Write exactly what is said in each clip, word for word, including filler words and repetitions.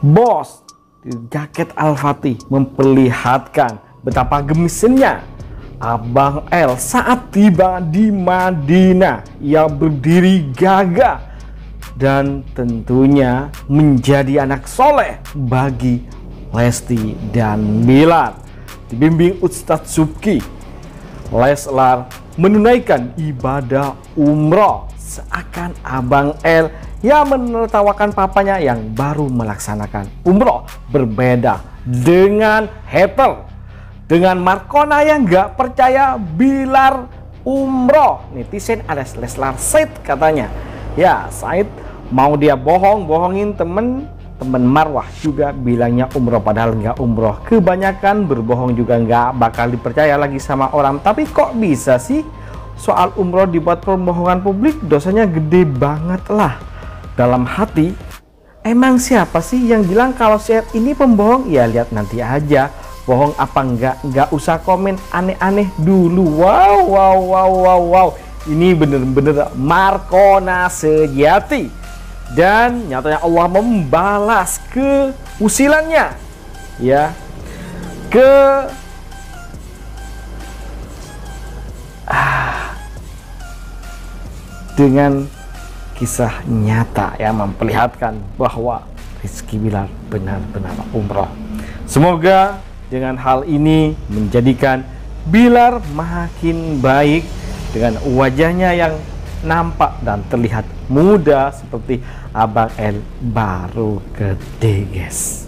Bos jaket Al-Fatih memperlihatkan betapa gemesinnya Abang L saat tiba di Madinah. Ia berdiri gagah dan tentunya menjadi anak soleh bagi Lesti dan Bilar. Dibimbing Ustadz Subki, Leslar menunaikan ibadah umroh seakan Abang L yang menertawakan papanya yang baru melaksanakan umroh. Berbeda dengan hater, dengan Markona yang gak percaya Bilar umroh. Netizen alias Leslar Said katanya, ya Said mau dia bohong, bohongin temen temen Marwah juga bilangnya umroh padahal nggak umroh. Kebanyakan berbohong juga nggak bakal dipercaya lagi sama orang. Tapi kok bisa sih soal umroh dibuat pembohongan publik? Dosanya gede banget lah. Dalam hati, emang siapa sih yang bilang kalau saya ini pembohong? Ya lihat nanti aja bohong apa enggak. Nggak usah komen aneh-aneh dulu. Wow wow wow wow wow, ini bener-bener Markona sejati. Dan nyatanya Allah membalas keusilannya ya, ke ah, dengan kisah nyata yang memperlihatkan bahwa Rizky Bilar benar-benar umroh. Semoga dengan hal ini menjadikan Bilar makin baik dengan wajahnya yang nampak dan terlihat muda seperti Abang L baru gede, guys.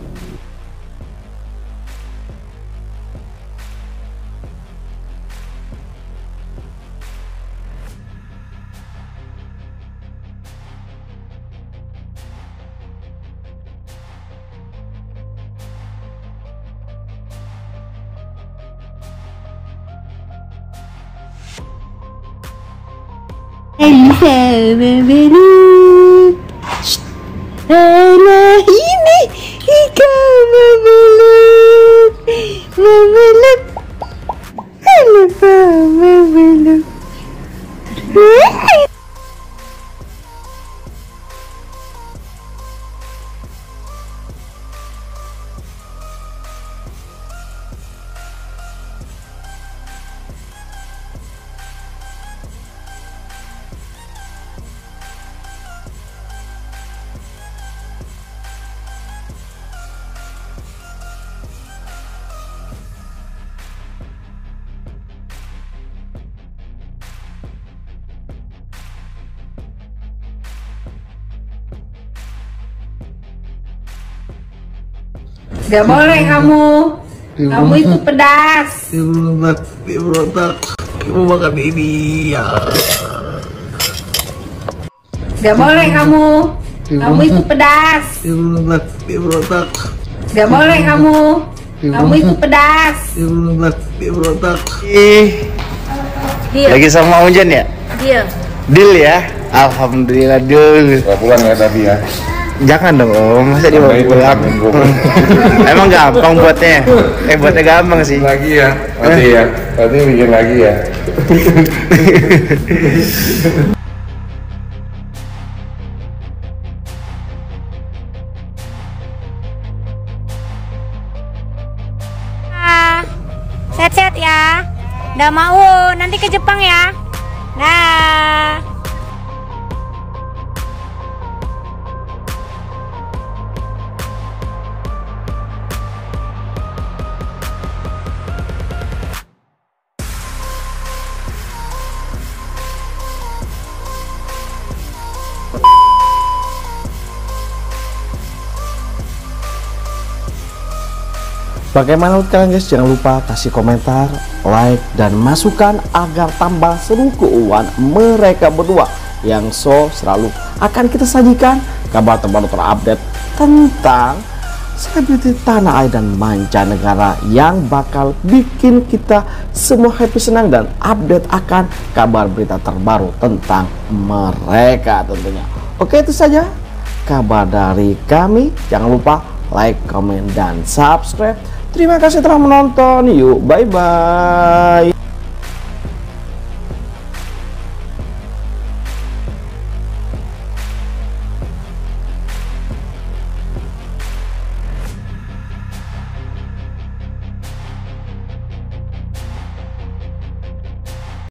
Alah ini ikan memeluk, memeluk, lupa memeluk. Gak boleh kamu, kamu itu pedas. Ibu berontak, ibu berontak, ibu makan ini ya. Gak boleh kamu, kamu itu pedas. Ibu berontak, ibu berontak. Gak boleh kamu, kamu itu pedas. Ibu berontak, ibu berontak. Ih, Deal, lagi sama Unjan ya? deal. Deal ya? Alhamdulillah deal. Gak pulang ya tadi ya? Jangan dong Om, masa dibawa pulang? Emang gampang buatnya? Eh buatnya gampang sih. Lagi ya? Nanti ya? Nanti bikin lagi ya? Set-set ya. Udah mau, nanti ke Jepang ya. Nah. Bagaimana menurut kalian guys? Jangan lupa kasih komentar, like, dan masukan agar tambah seru keuangan mereka berdua yang so selalu akan kita sajikan kabar terbaru terupdate tentang selebriti tanah air dan mancanegara yang bakal bikin kita semua happy, senang, dan update akan kabar berita terbaru tentang mereka tentunya. Oke, itu saja kabar dari kami. Jangan lupa like, comment, dan subscribe. Terima kasih telah menonton. Yuk, bye-bye.